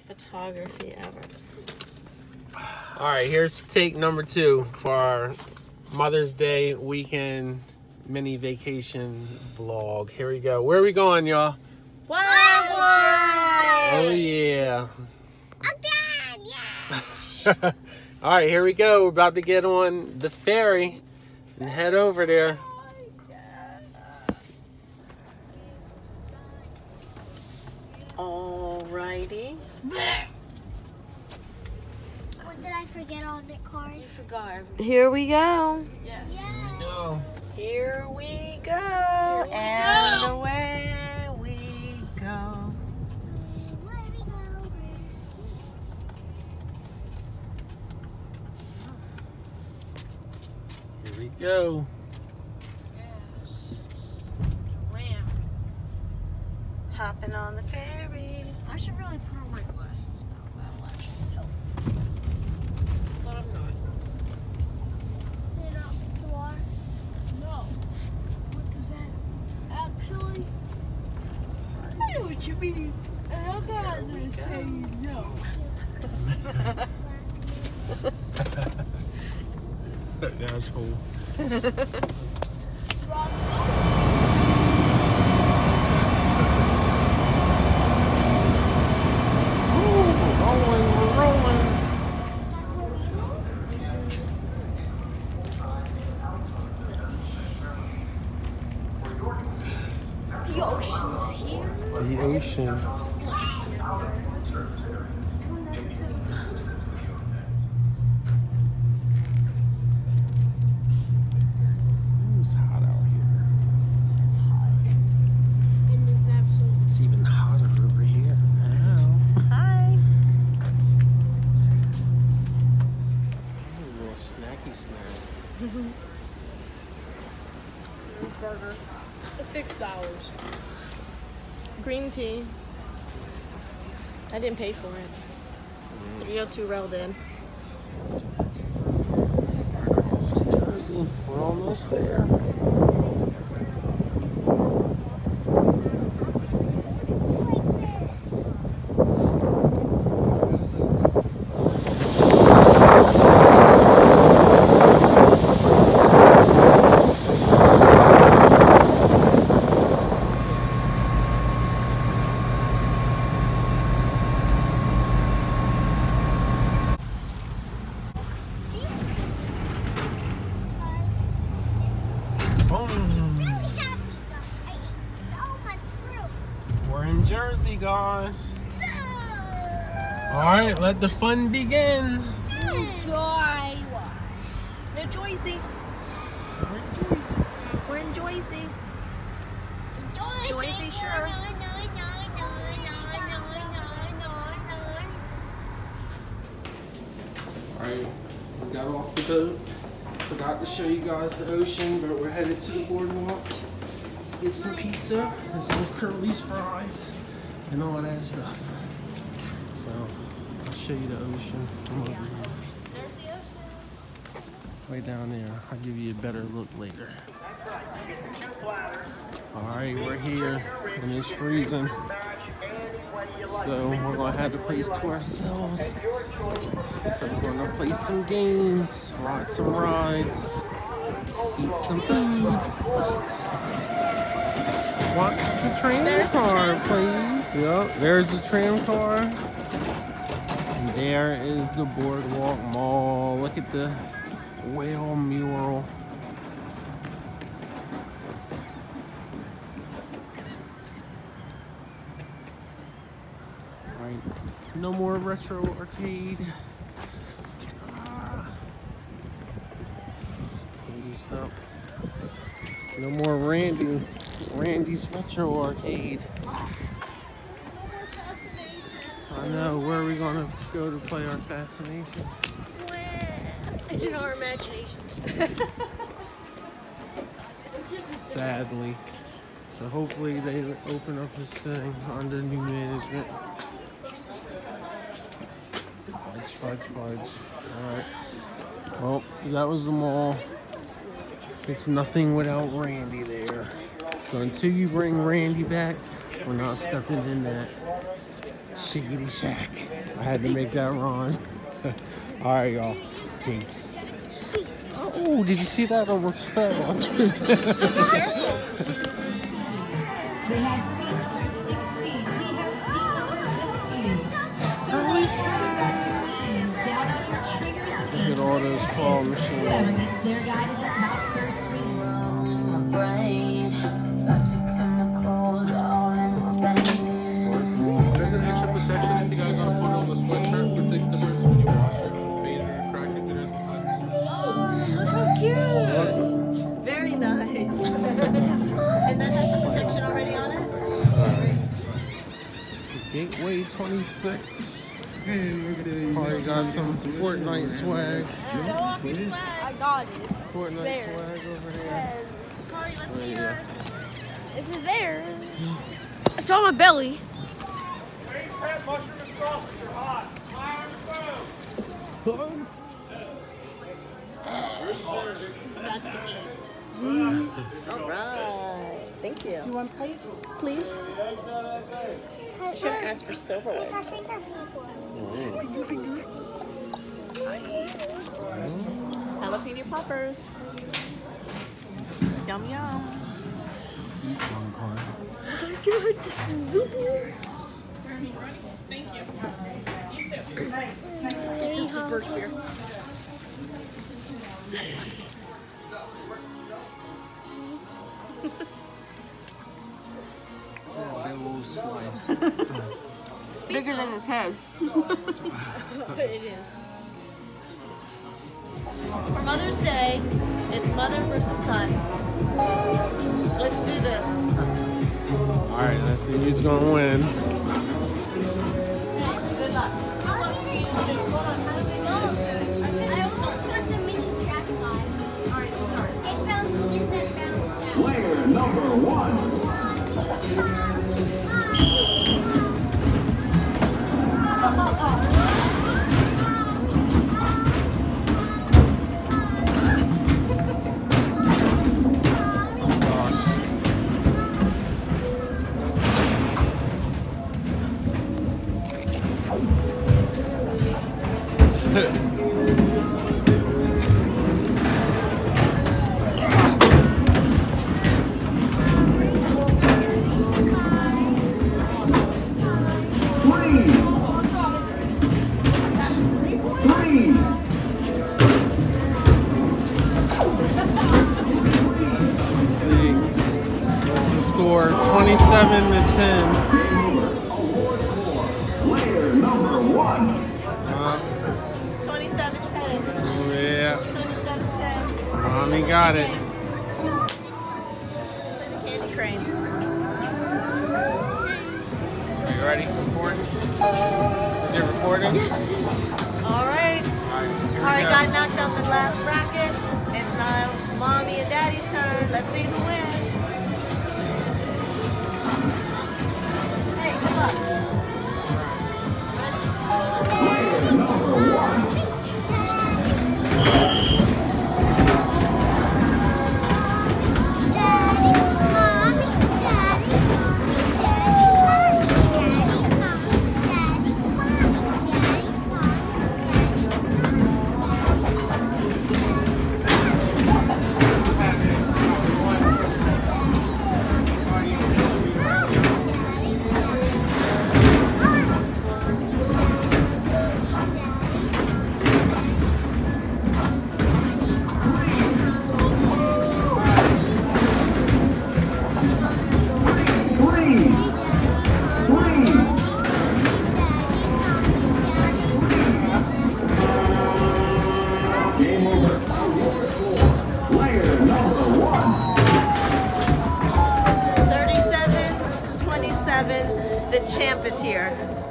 photography ever. All right, here's take number 2 for our Mother's Day weekend mini vacation vlog. Here we go. Where are we going, y'all? Wildwood! Oh, yeah. Again, yeah. All right, here we go. We're about to get on the ferry and head over there. Alrighty. What did I forget on the card? You forgot everything. Here we go. Yes. Here we go. Here we go. And away we go. Where we go? Here we go. Ram. Hopping on the ferry. I should really put on my glasses now. That'll actually help. But I'm not. You're not sore. No. What does that actually? I know what you mean. And I'm not gonna say no. That's cool. The ocean's here. The ocean. It's hot out here. And there's absolutely It's even hotter over here. Ow. Hi. A little snacky snack. burger. $6. Green tea. I didn't pay for it. You're too well did. See Jersey. We're almost there. It's like this. Boom. Really happy though. I ate so much fruit. We're in Jersey, guys. All right, let the fun begin. Enjoy. New Jersey. We're in Jersey. We're in Jersey. Joycey, sure. Alright, we got off the boat. Forgot to show you guys the ocean, but we're headed to the boardwalk to get some pizza and some Curly's fries and all that stuff. So, I'll show you the ocean from over here. There's the ocean. Way down there. I'll give you a better look later. Alright, we're here and it's freezing. So we're gonna have the place to ourselves. So we're gonna play some games, ride some rides, eat some food. Watch the tram car, please. Yep, there's the tram car. And there is the Boardwalk Mall. Look at the whale mural. Right. No more retro arcade. It's closed up. No more Randy's retro arcade. I know. Where are we gonna go to play our fascination? In our imaginations. Sadly. So hopefully they open up this thing under new management. Fudge. Alright. Well, that was the mall. It's nothing without Randy there. So until you bring Randy back, we're not stepping in that Shiggity Shack. I had to make that rhyme. Alright, y'all. Peace. Oh, did you see that? I almost fell on you. Look at all those claw machines. There's an extra protection if you guys want to put it on the sweatshirt. It takes difference when you wash it from fading or cracking. There's Look how cute. Very nice. And that has the protection already on it? Gateway 26. Already got some Fortnite swag. Show off your swag. I got it. Fortnite swag over there. Corey, let's see yours. This is there. It's on my belly. Mushroom and sausage are hot. All right. Thank you. Do you want plates, please? I should have asked for silverware. Jalapeno poppers. Yum yum. It's just the birch beer. Bigger than his head. It is. For Mother's Day, it's mother versus son. Let's do this. Alright, let's see who's gonna win. Good luck. I also got the mini track slide. Alright, start. It bounced in, then bounced down. Player number 1. Score 27 to 10. Player number 1. 27-10. Yeah, 27-10. Mommy got it. Play the candy crane. Are you ready? Recording? Is it recording? Yes. All right. Kari got knocked out the last bracket. It's now Mommy and Daddy's turn. Let's see who wins. Hey, good luck. Player number 1. Player number 1. 37-27. The champ is here.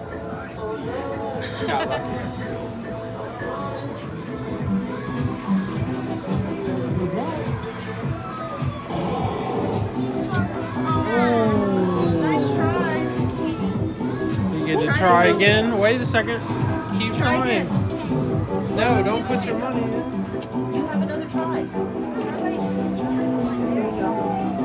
Nice try. You get to try again. Wait a second. Keep Try trying. again. No, don't put your money in. You have another try.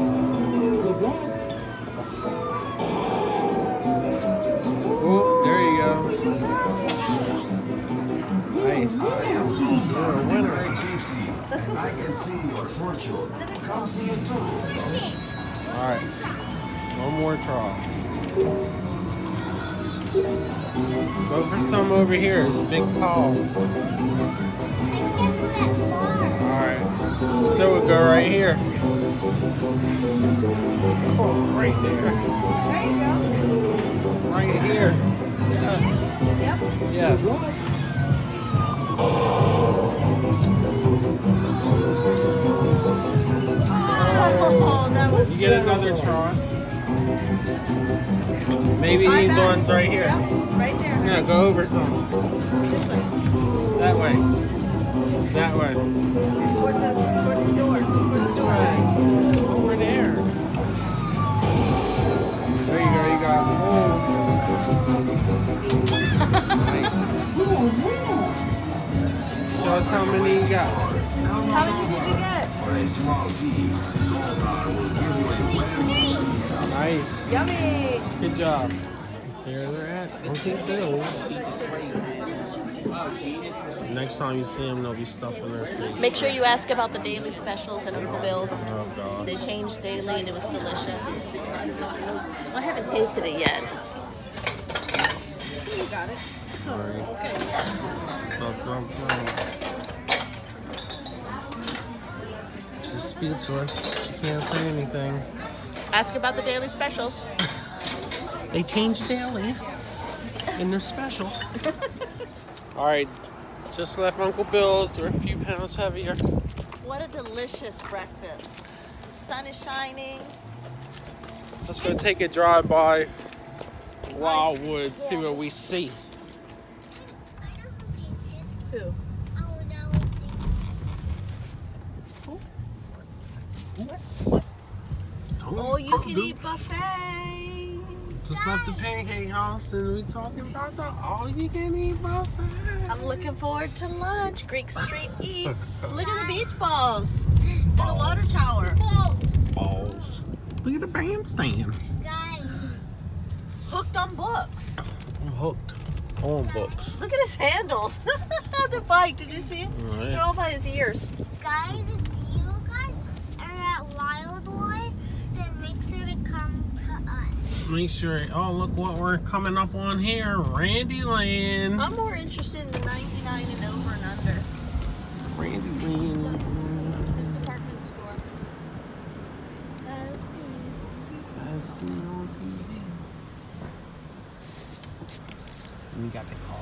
Oh, there you Nice. You're a winner. I can see your fortune. Come see it too. Alright. One more try. Go for some over here. It's Big Paul. Alright. Still would go right here. Oh, right there. There you go. Right here. Yes. Yep. Yes. Oh, that was You get another try. Maybe Try these that. ones right here. Yep, right there. Yeah, go over some. This way. That way. That way. Towards the door. Towards the door. Over there. There you go, you got Nice. Show us how many you got. How many did you get? For a small fee, Goldar will give you a Nice. Yummy. Good job. There they're at. Uncle Bill's. Next time you see them, they'll be stuffing their face. Make sure you ask about the daily specials at Uncle Bill's. Oh, God. They change daily and it was delicious. I haven't tasted it yet. You got it. Sorry. She's speechless. She can't say anything. Ask about the daily specials. They change daily. And they're special. Alright. Just left Uncle Bill's. They're a few pounds heavier. What a delicious breakfast. The sun is shining. Let's go take a drive by Wildwood, see what we see. Who? Oh no. Oh, you can eat buffet. Just left the pancake house and we talking about the all-you-can-eat buffet. I'm looking forward to lunch. Greek Street Eats. Look at the beach balls. And the water tower. Balls. Look at the bandstand. Guys. Hooked on books. I'm hooked on books. Look at his handles. The bike, did you see? Right. They're all by his ears. Guys, if you guys are at Wildwood, then make sure to come to us. Make sure, oh look what we're coming up on here, Randy Land. I'm more interested in the 99 and over and under. Randy Land. This department store. I see on TV. And we got the calls.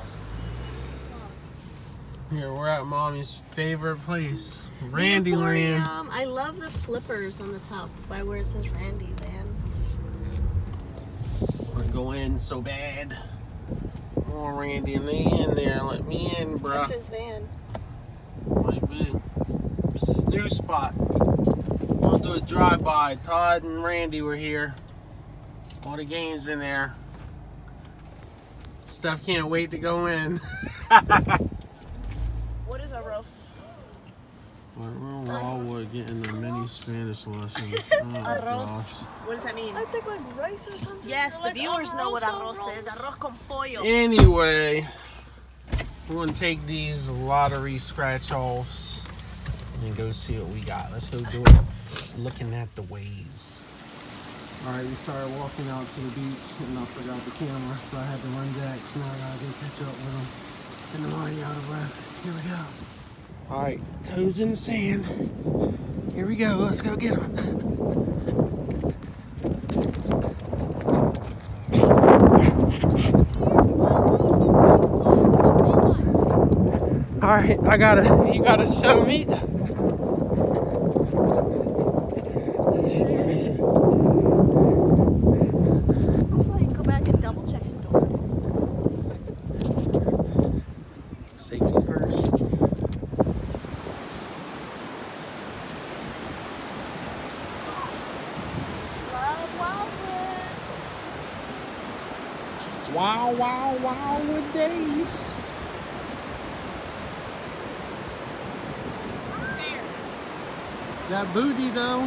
Here, we're at Mommy's favorite place, Randy Land. I love the flippers on the top by where it says Randy Land. I want to go in so bad. Oh, Randy Land there, let me in, bruh. That's his van. Might be. This is new spot. We'll do a drive-by. Todd and Randy were here. All the games in there. Steph can't wait to go in. What is arroz? We're in Wildwood getting a mini Spanish lesson. Oh, Arroz. gosh. What does that mean? I think like rice or something. Yes, or the like viewers know what arroz arroz. is. Arroz con pollo. Anyway, we're going to take these lottery scratch-offs and go see what we got. Let's go do it. Looking at the waves. Alright, we started walking out to the beach and I forgot the camera, so I had to run back. So now I gotta go catch up with them. And I'm already out of breath. Here we go. Alright, toes in the sand. Here we go. Let's go get them. Alright, you gotta show me. Also, you can go back and double check the door. Safety first. Love Wildwood. Wow, wow, Wildwood days. That booty though.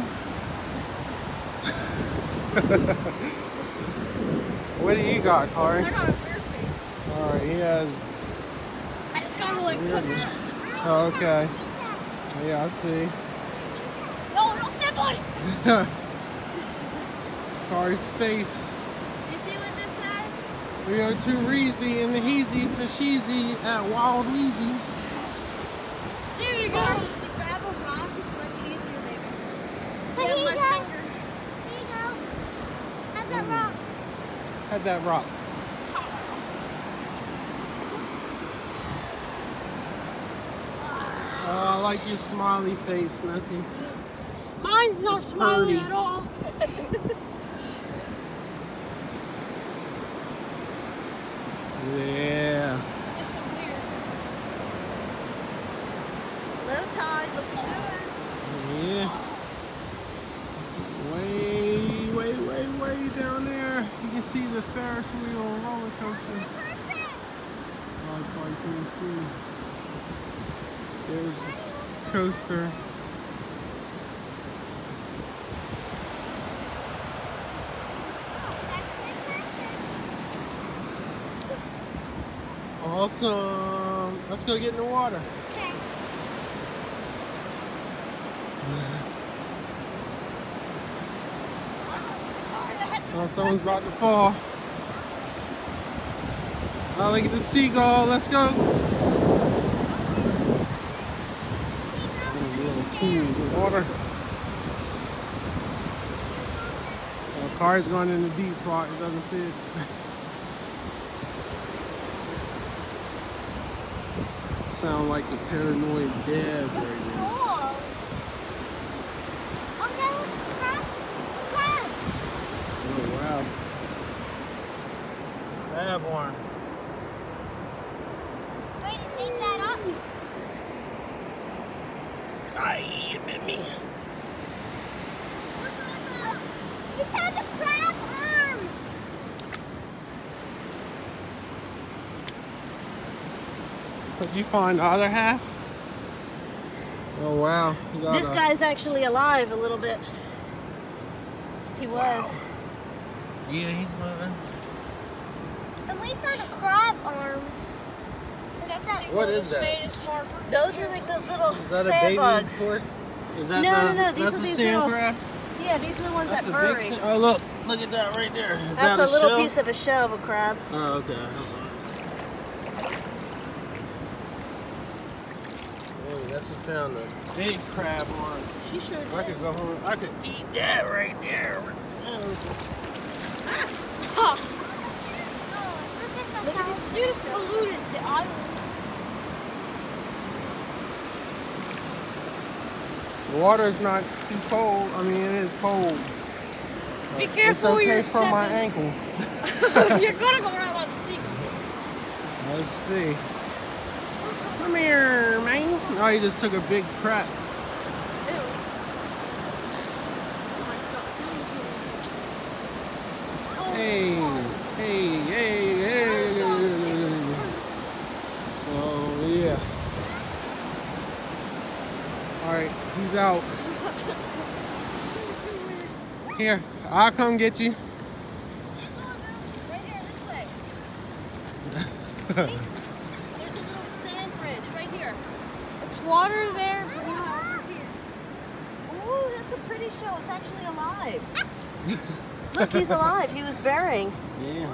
What do you got, Corey? I got a weird face. Alright, has I just gotta go like weirdness. Oh, okay. Yeah, I see. No, don't step on it. Car's face. Do you see what this says? 302 Reezy and the Heezy for Sheezy at Wild Weezy. There you go. You grab a rock, it's much easier, baby. Here Here's you my go. finger. Here you go. Have that rock. Had that rock. Oh, I like your smiley face, Nessie. Mine's not It's smiling purty. at all. Yeah. It's so weird. Low tide, looking good. Yeah. It's way down there. You can see the Ferris wheel roller coaster. Oh, it's probably couldn't see. There's the coaster. Awesome. Let's go get in the water. Okay. Oh, someone's about to fall. Oh, look at the seagull. Let's go. Little pool of water. The car's going in the deep spot. It doesn't see it. Sound like a paranoid dad right now. Cool. Oh, that was crab. Crab. Oh, wow. Crab one. Wait, take that up. Aye, you bit me. You found a crab arm. Did you find the other half? Oh wow. You got This guy's actually alive a little bit. He was. Yeah, he's moving. And we found a crab arm. What is that? Those are like those little Is that a sand baby bugs. horse? Is that No, the, no, no, these that's are a these sand little- crab? Yeah, these are the ones That's that a big bury. sand. Oh look at that right there. Is That's that a little shell? piece of a shell of a crab. Oh, okay. Hey, that's he found a big crab on. She sure did. I could go home. I could eat that right there. You just polluted the island. The water's not too cold. I mean, it is cold. Be It's careful. okay You're for my stepping. ankles. You're gonna go right on the sea. Let's see. Come here, man. Oh, he just took a big crap. Hey, hey. So, yeah. Alright, he's out. Here, I'll come get you. Right here, this way. See? There's a little sand bridge right here. It's water there, but not over here. Ooh, that's a pretty show. It's actually alive. Look, he's alive. He was burying. Yeah.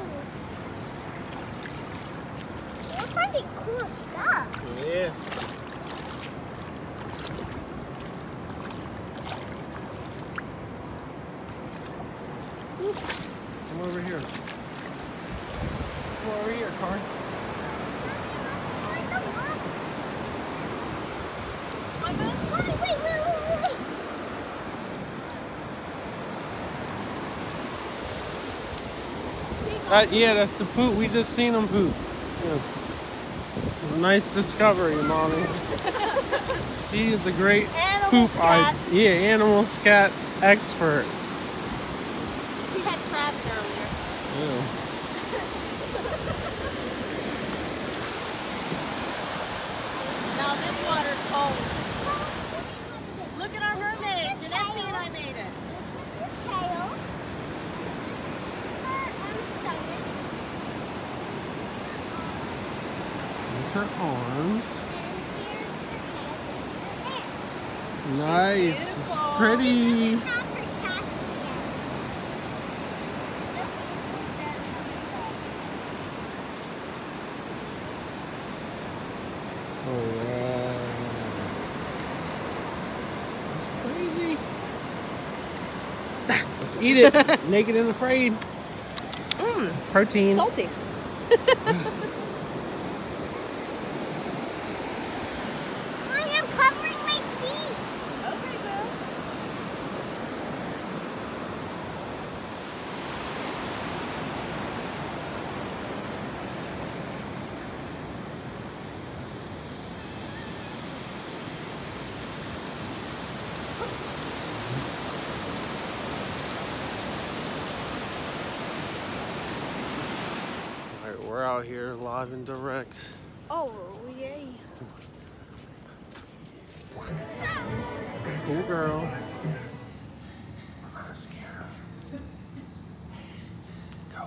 We're finding cool stuff. Yeah. Come over here. Come over here, Carl. Yeah, that's the poop. We just seen him poop. Yeah. Nice discovery, Mommy. She is a great Animal poop scat. animal scat expert. He had crabs earlier. Yeah. Now this water's cold. Look at our mermaid. Janessa and I made it. There's her arms. Nice. It's pretty. Oh, wow. That's crazy. Let's eat it. Naked and afraid. Protein. Salty. I am covering my feet. Okay, Bill. Alright, we're out here live and direct. Oh, yay. Cool girl. I'm gonna scare her. Go.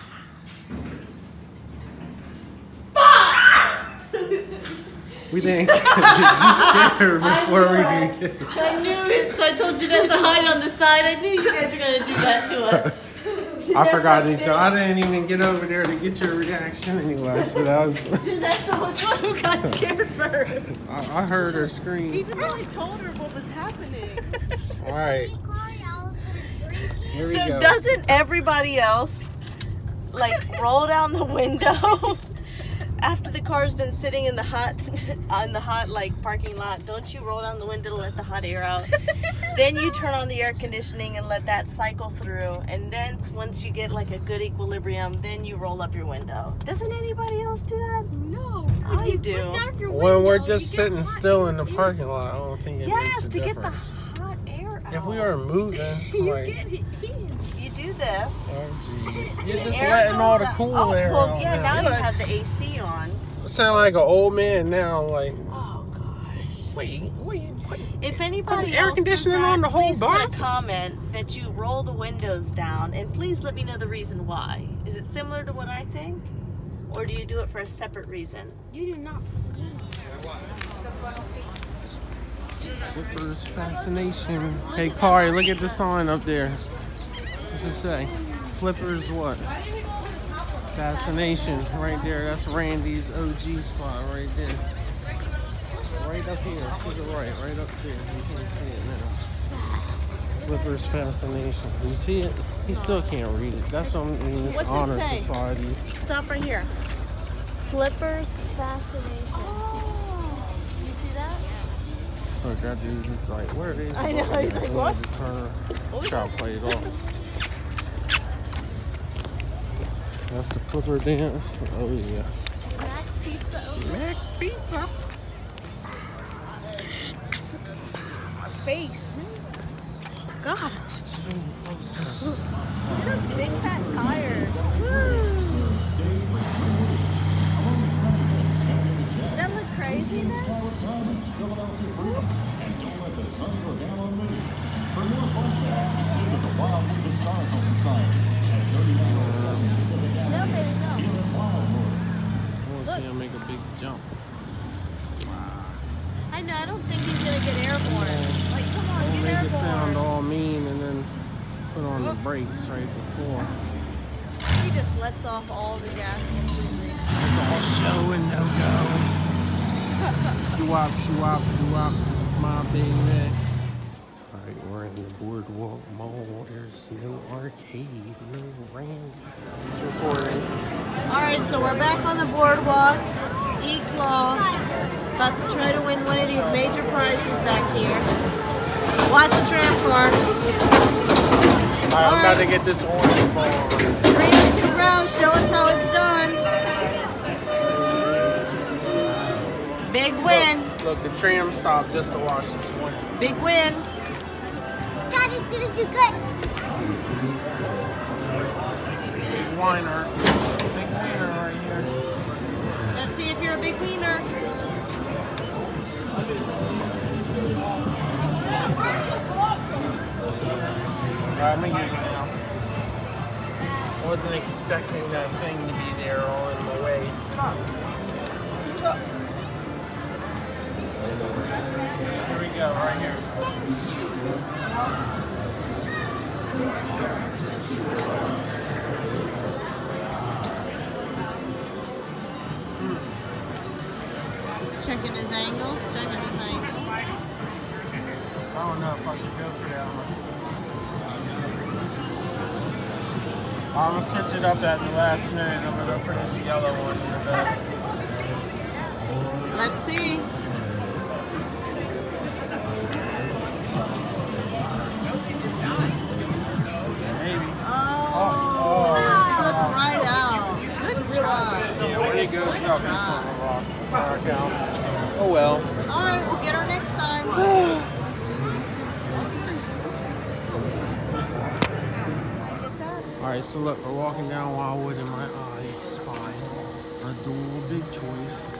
We didn't. You scared her before we did. I knew it, so I told Janessa to hide on the side. I knew you guys were gonna do that to us. I forgot to tell. I didn't even get over there to get your reaction anyway. So that was. Janessa was the one who got scared first. I heard her scream. Even though I told her what was happening. All right. Here we So go. doesn't everybody else like roll down the window after the car's been sitting in the hot like parking lot? Don't you roll down the window to let the hot air out? Then you turn on the air conditioning and let that cycle through, and then once you get like a good equilibrium, then you roll up your window. Doesn't anybody else do that? No. I you do. put down your When we're window, just you get sitting hot still in the air. parking lot, I don't think it makes Yes, a to get the difference. hot air out. If we were moving, You like, get it in. You do this. oh jeez, you're just Air letting all the goes cool out. air Oh, well, out. yeah, now. now you You're like- have the AC on. sound like an old man now. Like, Oh gosh. wait. If anybody air else conditioning does that, on the whole please put block? a comment that you roll the windows down, and please let me know the reason why. Is it similar to what I think, or do you do it for a separate reason? You do not. Flippers fascination. Hey, Kari, look at the sign up there. What's it say? Flippers what? Fascination. Right there. That's Randy's OG spot right there. Right up here. To the right. Right up there. You can't see it now. Flippers fascination. You see it? He still can't read it. That's what I mean. It's What's it honor say? society. Stop right here. Flippers fascination. Oh, you see that? Look, that dude's like, where are they? I know, he's like, what? Just try to play it off. That's the flipper dance. Oh yeah. Max Pizza. Max Pizza. Face. God, Zoom closer. look at those big fat tires. That look crazy then? No, baby, no. I want to see him make a big jump. I know, I don't think he's gonna get airborne. Like, come on, Don't get make it sound airborne. all mean and then put on the brakes right before. He just lets off all the gas completely. It's all show and no go. Doo-wop, shoo-wop, doo-wop, my baby. Alright, we're in the Boardwalk Mall. There's no arcade, no Randy. It's recording. Alright, so we're back on the boardwalk. E-Claw. About to try to win one of these major prizes back here. Watch the tram car. Alright, I'm about to get this orange ball. 3 and 2 rounds. Show us how it's done. Big win. Look, the tram stopped just to watch this one. Big win. Daddy's gonna do good. Big whiner. Big whiner right here. Let's see if you're a big wiener. Alright, I'm gonna get it now. Wasn't expecting that thing to be there all in the way. Checking his angles, checking his angles. I don't know if I should go for that one. I'm gonna switch it up at the last minute. I'm gonna go for this yellow one in the back. Let's see. Maybe. Oh, slipped right out. Good try. Yeah, when he goes Good up, he's try. gonna rock out. Oh well. All right, we'll get her next time. Alright, so look, we're walking down Wildwood and my eye spied a dual big choice.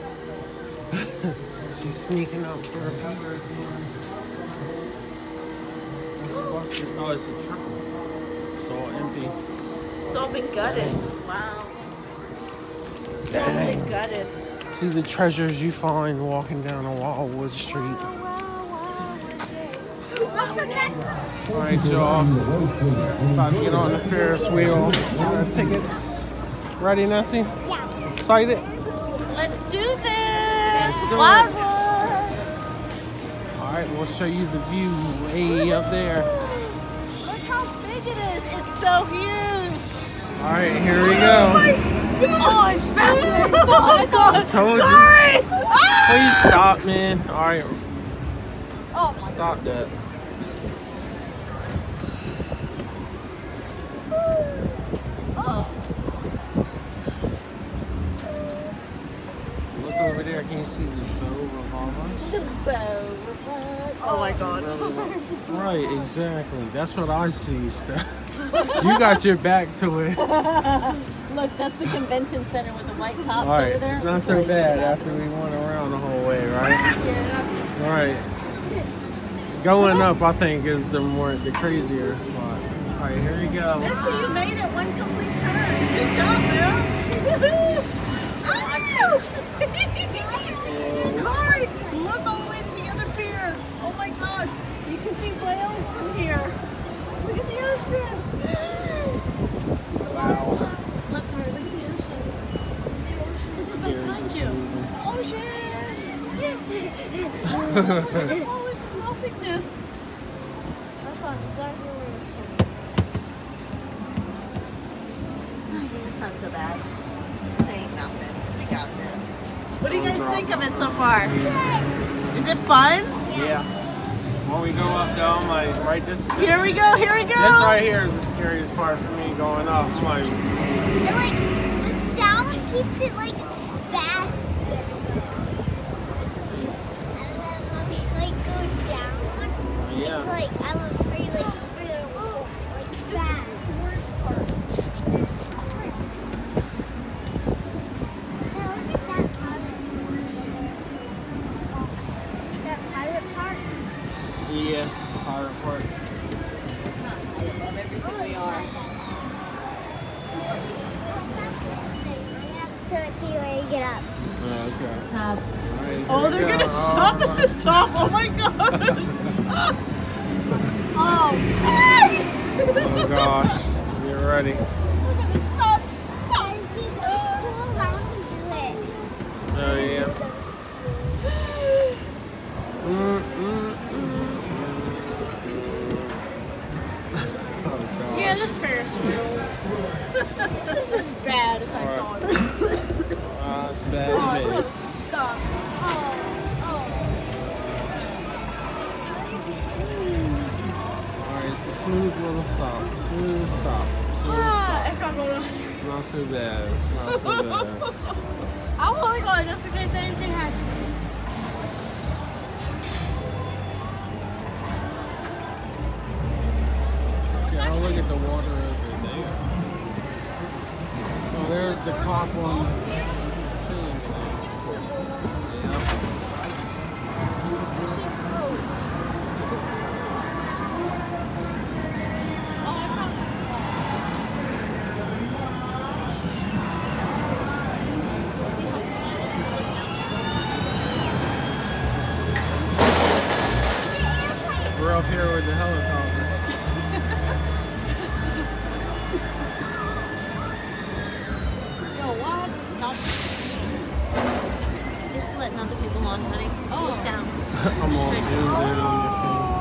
She's sneaking up for a beaver again. What's busted? Oh, it's a triple. It's all empty. It's all been gutted. Wow. Dang. Totally gutted. See the treasures you find walking down a Wildwood Street. Alright, y'all. About to get on the Ferris wheel. Tickets. Ready, Nessie? Yeah. Excited? Let's do this. Let's do it. Wildwood. Alright, we'll show you the view way up there. Look how big it is. It's so huge. Alright, here we go. Oh, it's faster than I thought. I told you. Please stop, man. Alright, Oh, stop that. So look over there. Can you see the bow revolver? the bow. Oh my god. Right, exactly. That's what I see, Steph. You got your back to it. Look, that's the convention center with the white tops Alright, over there. it's not so bad after we went around the whole way, right? Yeah, Alright. Going up, I think, is the crazier spot. Alright, here we go. that's so you made it one complete turn. Good job, man. Woohoo! Corey, look all the way to the other pier. Oh my gosh, you can see whales from here. Look at the ocean. Wow. Look, Corey, look at the ocean. The ocean is Scary behind just you. moving. Ocean! All its fluffiness. That's not exactly where it's It's not so bad. It ain't nothing. We got this. What do you guys think of it so far? Is it fun? Yeah. When we go up though, I'm like, right this Here we go, here we go. This right here is the scariest part for me going up. I'm like, And like the sound keeps it like it's fast. let's see. And then when we like go down, Yeah. it's like I'm afraid like fast. Now look at that pirate park. Yeah. Pirate Park. I love everything we are. So it's you where you get up. Okay. Top. Alright, Oh, here they're we go. gonna stop at the top. Oh my god. Oh. Oh gosh. Get ready. Stop. Can you see those pools? I want to do it. Oh yeah. Oh gosh. Yeah, this Ferris wheel. This is as bad as I thought. It's bad. Oh, it's baby. gonna stop. Alright, it's a smooth little stop. Smooth stop. Smooth Ah, stop. it's not going on. Not so bad. It's not so bad. I'm holding on just in case anything happens. Okay, I'll look at the water over there. Oh, there's the clock on the scene. Yeah. We're up here with the helicopter. letting other people on, honey. Look down. I'm all zoomed in on your face.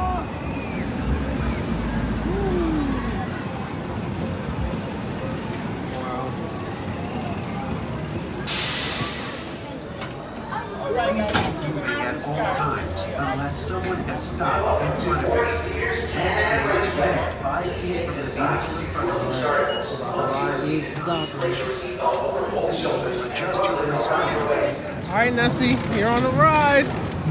At all times, unless someone has stopped in front of you. This is placed 5 feet from the vehicle in front of you. Adjust your perspective. Alright, Nessie, you're on the ride.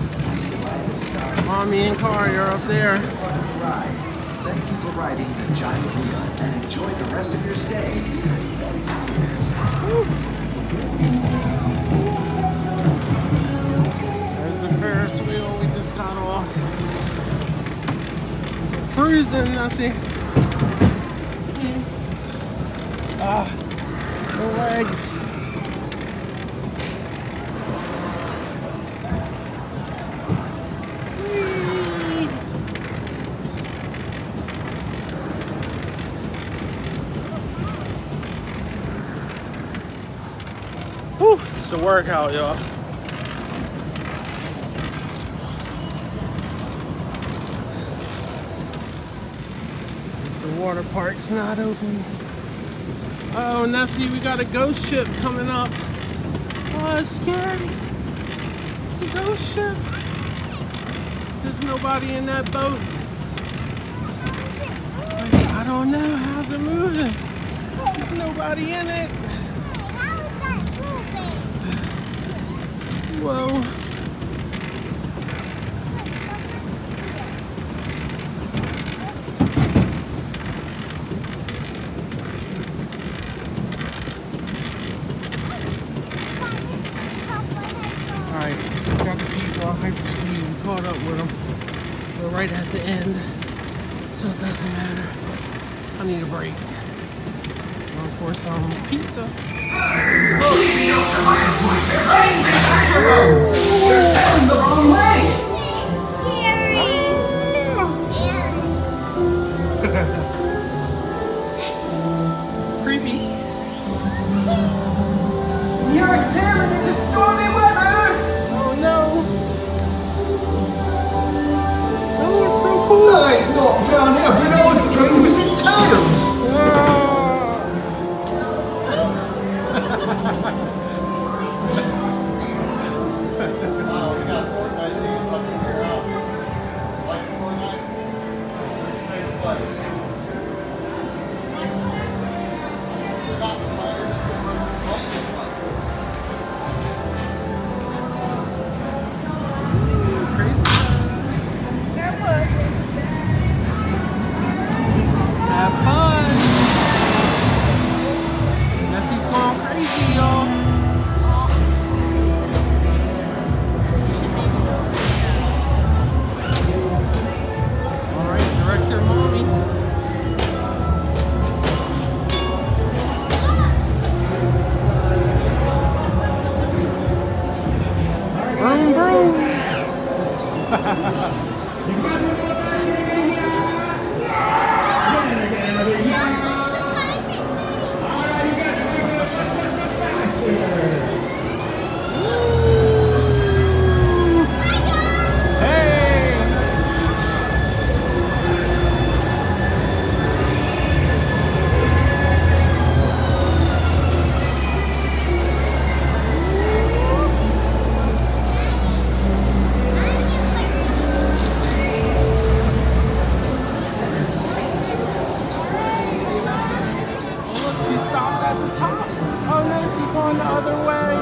Mommy and car, you're up there. Thank you for riding the giant wheel and enjoy the rest of your stay. There's the Ferris wheel we just got off. Cruising, Nessie. Ah, the legs. Whew, it's a workout, y'all. The water park's not open. Oh, Nessie, we got a ghost ship coming up. Oh, it's scary. It's a ghost ship. There's nobody in that boat. I don't know. How's it moving? There's nobody in it. Whoa. Alright, got the people on hyperspeed. We caught up with them. We're right at the end, so it doesn't matter. I need a break. Going for some pizza. You're heading the wrong way. Creepy. You're sailing into stormy weather! Oh no. That was so cool. Hey, not down here, but no one's dreaming was in tails! Have fun. Nessie's going crazy, y'all. All right, director, mommy. Vroom, vroom. She stopped at the top. Oh no, she's going the other way.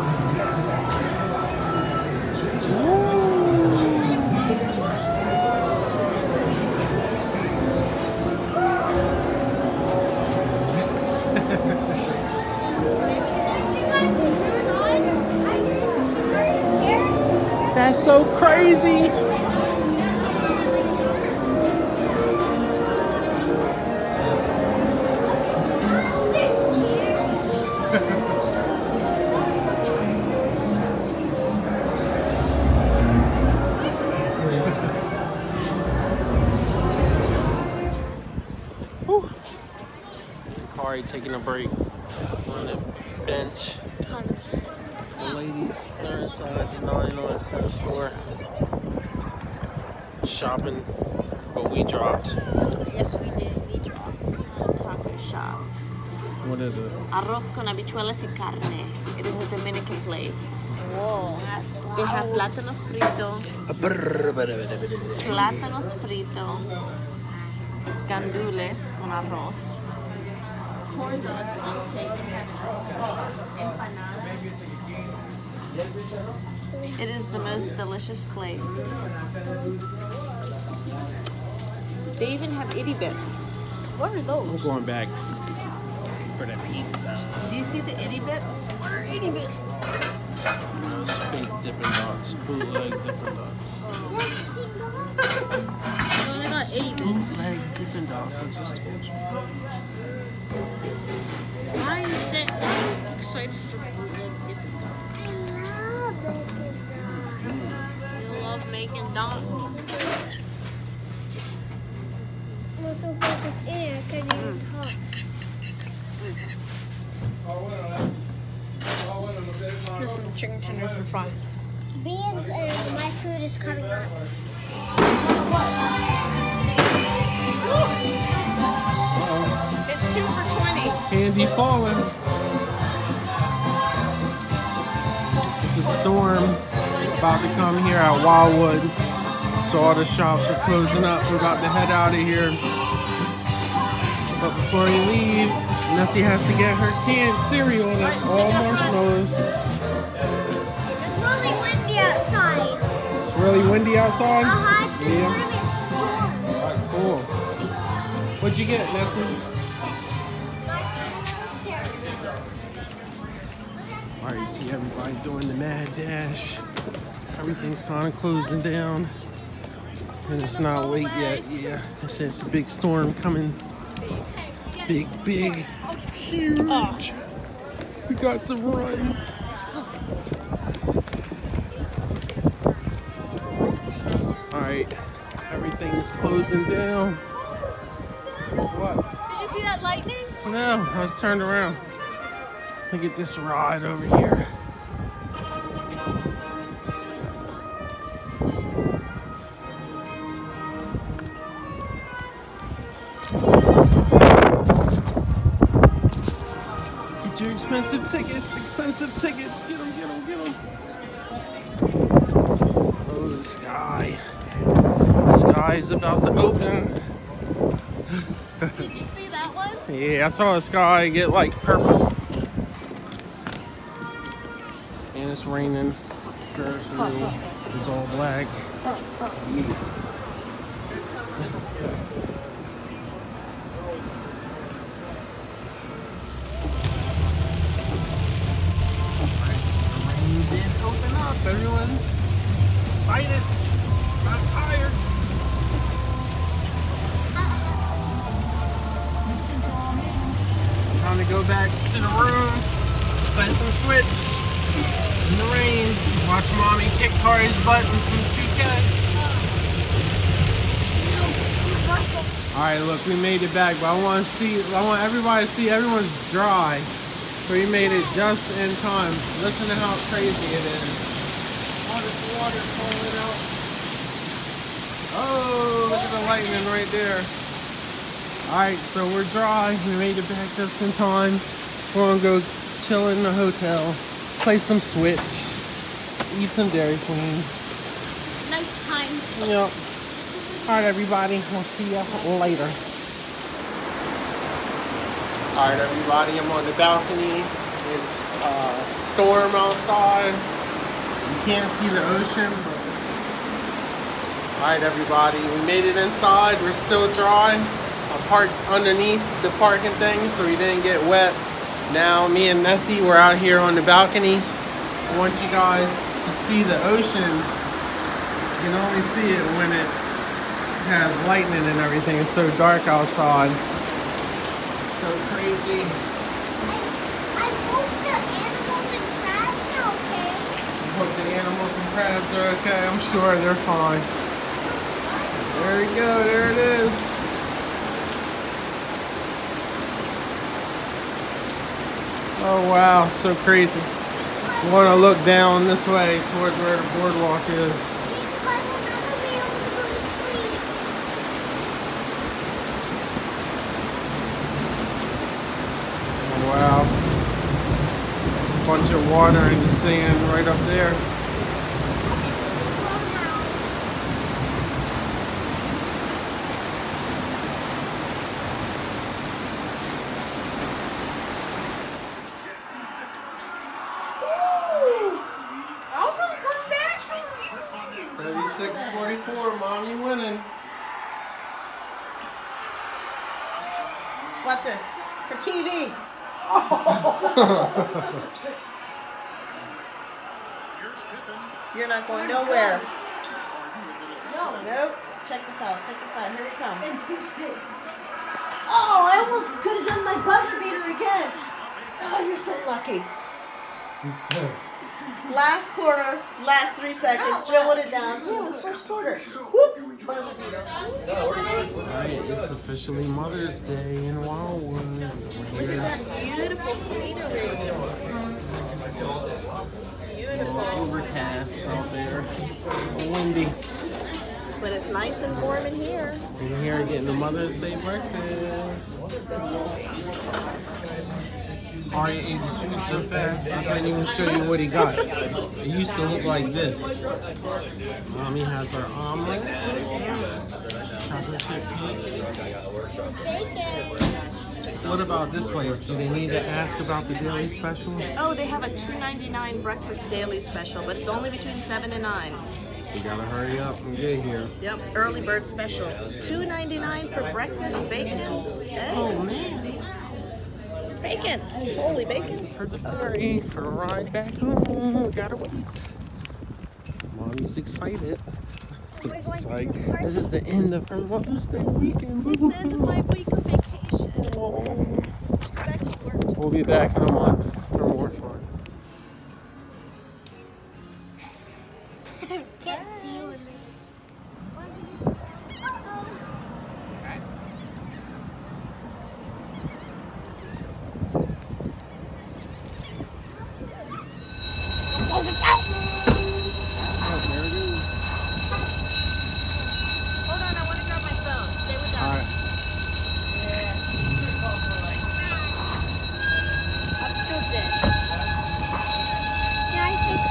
That's so crazy. Whew. Kari taking a break on the bench. The ladies. They're inside the 9 cent store. Shopping what we dropped. Yes, we did. We dropped a taco shop. What is it? Arroz con habichuelas y carne. It is a Dominican place. Whoa. They have plátano frito, plátanos frito, gandules con arroz, corn dogs on cake, empanadas. It is the most delicious place. They even have itty bits. What are I'm those? going back for the pizza. Do you see the itty bits? What are itty bits? Those fake Dippin' Dots, bootleg Dippin' Dots. Oh, they got 80 bits. Bootleg Dippin' Dots, I just told you. Why is it excited for bootleg Dippin' Dots? You love making dots. I'm so focused in, I couldn't even talk. There's some chicken tenders in front. Beans and my food is coming up. It's 2 for $20. Candy falling. It's a storm about to come here at Wildwood. So all the shops are closing up. We're about to head out of here. But before we leave, Nessie has to get her canned cereal. That's all marshmallows. It's really windy outside. It's really windy outside? There's Yeah. gonna be a storm. Alright, cool. What'd you get, Nessie? Alright, you see everybody doing the mad dash. Everything's kind of closing down. And it's not late yet. Yeah, it's a big storm coming. Big, huge. We got to run. Alright, everything is closing down. What? Did you see that lightning? No, I was turned around. Look at this ride over here. Get your expensive tickets. Get them. Oh, the sky. The sky is about to open. Did you see that one? Yeah, I saw the sky get like purple. And it's raining. Currently, it's all black. Rain did open up. Everyone's excited, not tired. Time to go back to the room, play some Switch in the rain, watch mommy kick Kari's butt in some 2K. Alright, look, we made it back, but I want everybody to see everyone's dry. So we made it just in time. Listen to how crazy it is. All this water falling out. Oh, look at the lightning right there. Alright, so we're dry. We made it back just in time. We're gonna go chill in the hotel, play some Switch, eat some Dairy Queen. Nice times. Yep. Alright, everybody. We'll see ya later. Alright, everybody. I'm on the balcony. It's storm outside. You can't see the ocean. Alright, everybody. We made it inside. We're still dry. I parked underneath the parking thing so we didn't get wet. Now me and Nessie, we're out here on the balcony. I want you guys to see the ocean. You can only see it when it has lightning and everything. It's so dark outside. It's so crazy. I hope the animals and crabs are okay. I hope the animals and crabs are okay. I'm sure they're fine. There we go. There it is. Oh wow, so crazy. You want to look down this way towards where the boardwalk is. Because we'll never be able to go to sleep. Oh, wow. A bunch of water in the sand right up there. I'm gonna come back. 36-44, Mommy winning. Watch this. For TV. You're not going nowhere. No. Nope. Check this out. Check this out. Here we come. And too sick. Oh, I almost could have done my buzzer beater again. Oh, you're so lucky. Last quarter, last 3 seconds, dribbled it down. Yeah, it was first quarter. Whoop, buzzer beater. Alright, it's officially Mother's Day in Wildwood. Look at that beautiful scenery. Beautiful. Overcast out there. Windy. But it's nice and warm in here. We're here getting the Mother's Day breakfast. Arya ate his food so fast, I can't even show you what he got. It used to look like this. Mommy has her omelet. Chocolate chip cake. What about this place? Do they need to ask about the daily specials? Oh, they have a $2.99 breakfast daily special, but it's only between 7 and 9. So you gotta hurry up and get here. Yep, early bird special. $2.99 for breakfast, bacon, eggs. Oh man. Bacon. Holy bacon. For the ferry, for the ride back home. We gotta wait. Mommy's excited. It's like, this is the end of her Mother's Day weekend. It's the end of my week of vacation. Oh. Back to work. We'll be back in a month for more fun. Can't see you in Hold on, I want to grab my phone. Stay with us. Alright. I'm still dead. Yeah, I think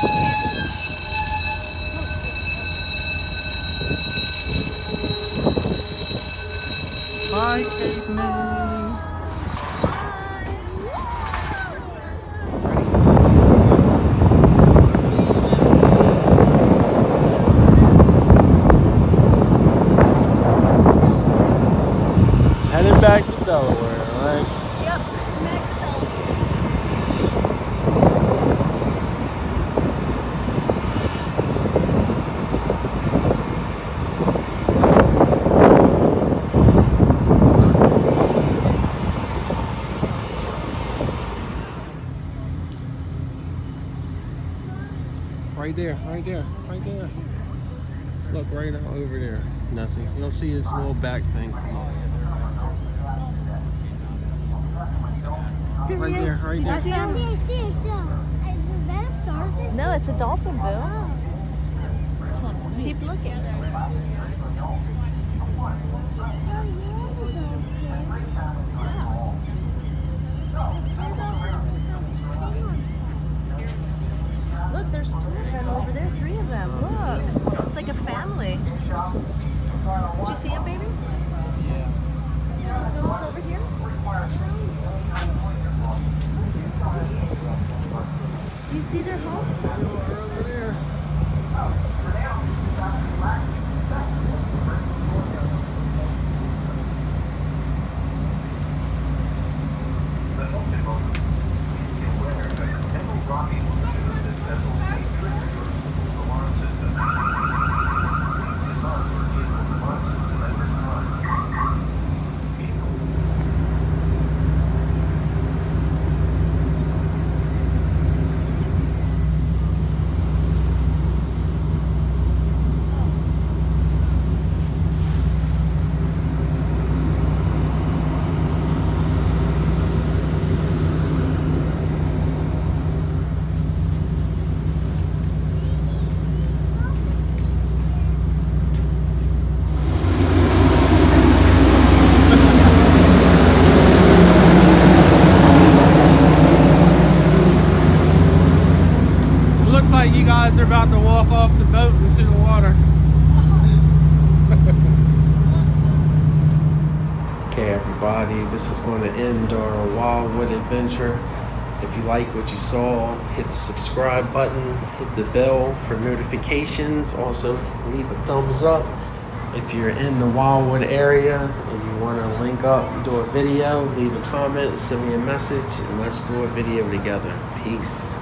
Bye, Kate May. Heading back to Delaware, right? Yep. Right there, right there, right there. Look, right out over there. Nessie. You'll see his little back thing come up. Right there, right there. I see. Is that a starfish? No, it's a dolphin, Boo. Keep looking. Look, there's 2 of them over there, 3 of them. Look, it's like a family. Did you see him, baby? Yeah. Look over here. Do you see their homes? Over there. looks like you guys are about to walk off the boat into the water. Okay, everybody, this is going to end our Wildwood adventure. If you like what you saw, hit the subscribe button, hit the bell for notifications. Also, leave a thumbs up. If you're in the Wildwood area and you want to link up and do a video, leave a comment, send me a message, and let's do a video together. Peace.